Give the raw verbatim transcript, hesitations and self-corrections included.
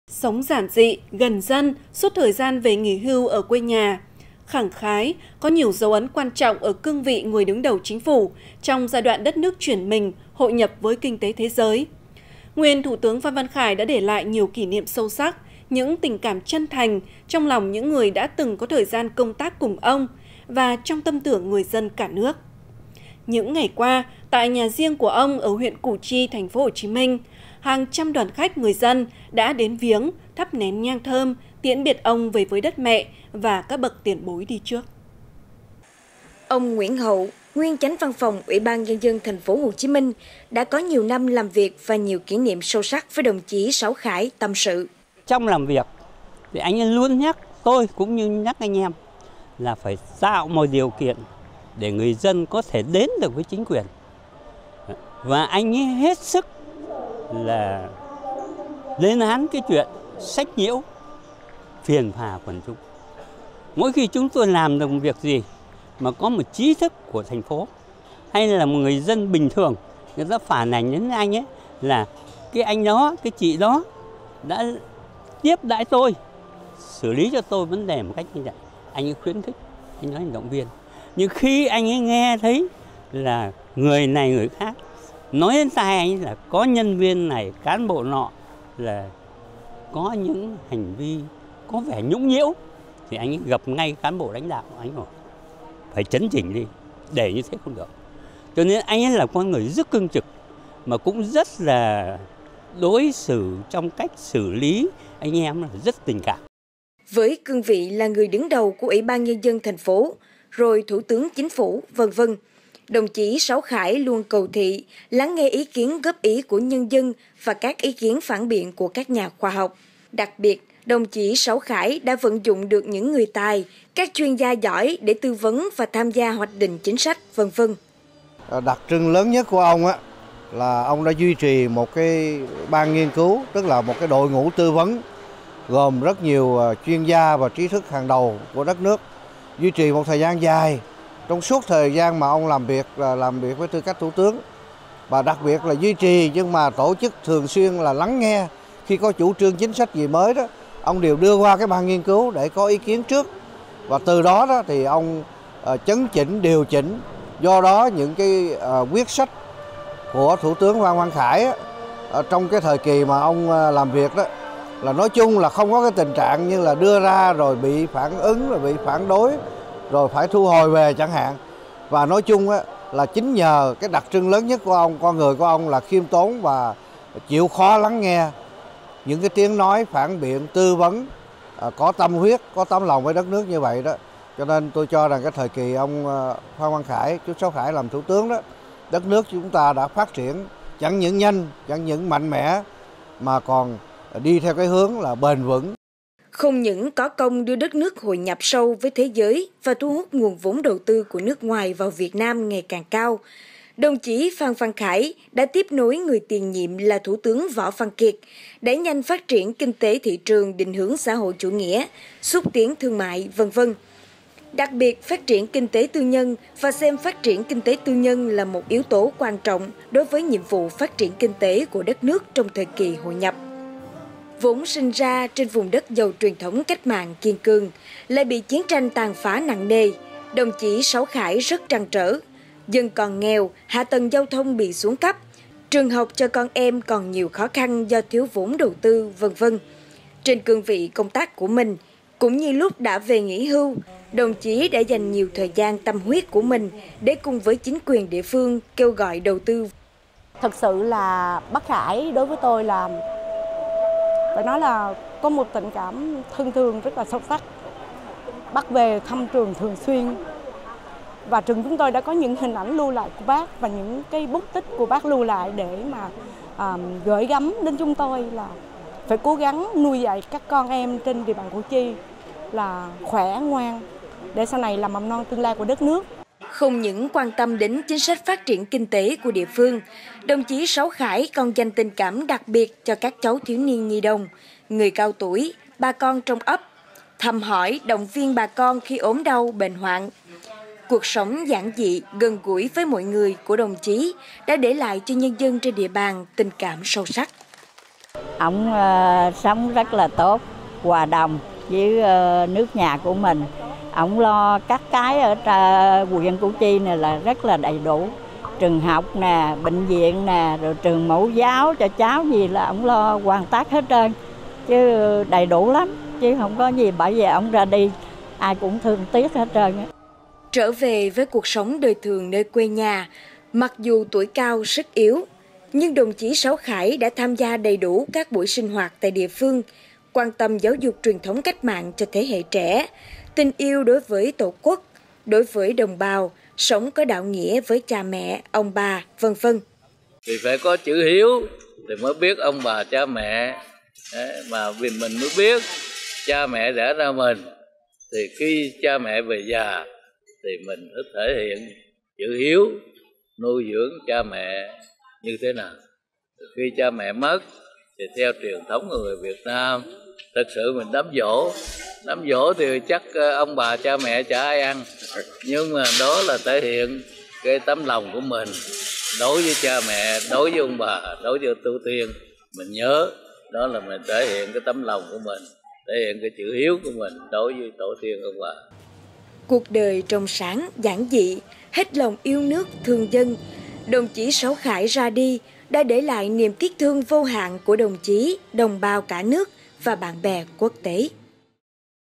Sống giản dị, gần dân, suốt thời gian về nghỉ hưu ở quê nhà, khẳng khái, có nhiều dấu ấn quan trọng ở cương vị người đứng đầu chính phủ trong giai đoạn đất nước chuyển mình, hội nhập với kinh tế thế giới. Nguyên Thủ tướng Phan Văn Khải đã để lại nhiều kỷ niệm sâu sắc, những tình cảm chân thành trong lòng những người đã từng có thời gian công tác cùng ông và trong tâm tưởng người dân cả nước. Những ngày qua, tại nhà riêng của ông ở huyện Củ Chi, thành phố Hồ Chí Minh, hàng trăm đoàn khách người dân đã đến viếng, thắp nén nhang thơm, tiễn biệt ông về với đất mẹ và các bậc tiền bối đi trước. Ông Nguyễn Hậu, nguyên Chánh Văn phòng Ủy ban Nhân dân thành phố Hồ Chí Minh, đã có nhiều năm làm việc và nhiều kỷ niệm sâu sắc với đồng chí Sáu Khải tâm sự. Trong làm việc thì anh ấy luôn nhắc tôi cũng như nhắc anh em là phải tạo mọi điều kiện để người dân có thể đến được với chính quyền. Và anh ấy hết sức là lên án cái chuyện sách nhiễu, phiền hà quần chúng. Mỗi khi chúng tôi làm được một việc gì mà có một trí thức của thành phố hay là một người dân bình thường, người ta phản ảnh đến anh ấy là cái anh đó, cái chị đó đã tiếp đãi tôi, xử lý cho tôi vấn đề một cách như vậy, anh ấy khuyến khích, anh nói động viên. Nhưng khi anh ấy nghe thấy là người này người khác nói đến tai anh là có nhân viên này, cán bộ nọ là có những hành vi có vẻ nhũng nhiễu, thì anh ấy gặp ngay cán bộ lãnh đạo, anh bảo phải chấn chỉnh đi, để như thế không được. Cho nên anh ấy là con người rất cương trực, mà cũng rất là đối xử trong cách xử lý anh em là rất tình cảm. Với cương vị là người đứng đầu của Ủy ban Nhân dân thành phố, rồi Thủ tướng Chính phủ, vân vân, đồng chí Sáu Khải luôn cầu thị, lắng nghe ý kiến góp ý của nhân dân và các ý kiến phản biện của các nhà khoa học. Đặc biệt, đồng chí Sáu Khải đã vận dụng được những người tài, các chuyên gia giỏi để tư vấn và tham gia hoạch định chính sách, vân vân. Đặc trưng lớn nhất của ông á là ông đã duy trì một cái ban nghiên cứu, tức là một cái đội ngũ tư vấn gồm rất nhiều chuyên gia và trí thức hàng đầu của đất nước, duy trì một thời gian dài trong suốt thời gian mà ông làm việc là làm việc với tư cách thủ tướng, và đặc biệt là duy trì nhưng mà tổ chức thường xuyên là lắng nghe khi có chủ trương chính sách gì mới đó, ông đều đưa qua cái ban nghiên cứu để có ý kiến trước, và từ đó đó thì ông uh, chấn chỉnh điều chỉnh. Do đó những cái uh, quyết sách của Thủ tướng Phan Văn Khải á, uh, trong cái thời kỳ mà ông uh, làm việc đó là nói chung là không có cái tình trạng như là đưa ra rồi bị phản ứng, rồi bị phản đối, rồi phải thu hồi về chẳng hạn. Và nói chung á, là chính nhờ cái đặc trưng lớn nhất của ông, con người của ông là khiêm tốn và chịu khó lắng nghe những cái tiếng nói phản biện, tư vấn, à, có tâm huyết, có tấm lòng với đất nước như vậy đó. Cho nên tôi cho rằng cái thời kỳ ông Phan Văn Khải, chú Sáu Khải làm thủ tướng đó, đất nước chúng ta đã phát triển chẳng những nhanh, chẳng những mạnh mẽ, mà còn đi theo cái hướng là bền vững. Không những có công đưa đất nước hội nhập sâu với thế giới và thu hút nguồn vốn đầu tư của nước ngoài vào Việt Nam ngày càng cao, đồng chí Phan Văn Khải đã tiếp nối người tiền nhiệm là Thủ tướng Võ Văn Kiệt, đẩy nhanh phát triển kinh tế thị trường, định hướng xã hội chủ nghĩa, xúc tiến thương mại, vân vân. Đặc biệt, phát triển kinh tế tư nhân và xem phát triển kinh tế tư nhân là một yếu tố quan trọng đối với nhiệm vụ phát triển kinh tế của đất nước trong thời kỳ hội nhập. Vốn sinh ra trên vùng đất giàu truyền thống cách mạng kiên cường, lại bị chiến tranh tàn phá nặng nề, đồng chí Sáu Khải rất trăn trở. Dân còn nghèo, hạ tầng giao thông bị xuống cấp, trường học cho con em còn nhiều khó khăn do thiếu vốn đầu tư, vân vân. Trên cương vị công tác của mình, cũng như lúc đã về nghỉ hưu, đồng chí đã dành nhiều thời gian tâm huyết của mình để cùng với chính quyền địa phương kêu gọi đầu tư. Thật sự là bác Khải đối với tôi là phải nói là có một tình cảm thân thương rất là sâu sắc. Bác về thăm trường thường xuyên và trường chúng tôi đã có những hình ảnh lưu lại của bác và những cái bút tích của bác lưu lại để mà à, gửi gắm đến chúng tôi là phải cố gắng nuôi dạy các con em trên địa bàn Củ Chi là khỏe, ngoan để sau này làm mầm non tương lai của đất nước. Không những quan tâm đến chính sách phát triển kinh tế của địa phương, đồng chí Sáu Khải còn dành tình cảm đặc biệt cho các cháu thiếu niên nhi đồng, người cao tuổi, bà con trong ấp, thăm hỏi, động viên bà con khi ốm đau, bệnh hoạn. Cuộc sống giản dị, gần gũi với mọi người của đồng chí đã để lại cho nhân dân trên địa bàn tình cảm sâu sắc. Ông uh, sống rất là tốt, hòa đồng với uh, nước nhà của mình. Ông lo các cái ở uh, huyện Củ Chi này là rất là đầy đủ. Trường học nè, bệnh viện nè, rồi trường mẫu giáo cho cháu gì là ông lo hoàn tất hết trơn. Chứ đầy đủ lắm, chứ không có gì, bởi vì ông ra đi ai cũng thương tiếc hết trơn. Trở về với cuộc sống đời thường nơi quê nhà, mặc dù tuổi cao sức yếu, nhưng đồng chí Sáu Khải đã tham gia đầy đủ các buổi sinh hoạt tại địa phương, quan tâm giáo dục truyền thống cách mạng cho thế hệ trẻ, tình yêu đối với Tổ quốc, đối với đồng bào, sống có đạo nghĩa với cha mẹ, ông bà, vân vân. Thì phải có chữ hiếu thì mới biết ông bà cha mẹ, mà vì mình mới biết cha mẹ đẻ ra mình. Thì khi cha mẹ về già thì mình phải thể hiện chữ hiếu, nuôi dưỡng cha mẹ như thế nào. Khi cha mẹ mất thì theo truyền thống của người Việt Nam, thực sự mình đám giỗ. Đám giỗ thì chắc ông bà cha mẹ chả ai ăn, nhưng mà đó là thể hiện cái tấm lòng của mình đối với cha mẹ, đối với ông bà, đối với tu tiên. Mình nhớ đó là mình thể hiện cái tấm lòng của mình, thể hiện cái chữ hiếu của mình đối với tổ tiên ông bà. Cuộc đời trong sáng, giản dị, hết lòng yêu nước, thương dân, đồng chí Sáu Khải ra đi đã để lại niềm tiếc thương vô hạn của đồng chí, đồng bào cả nước và bạn bè quốc tế.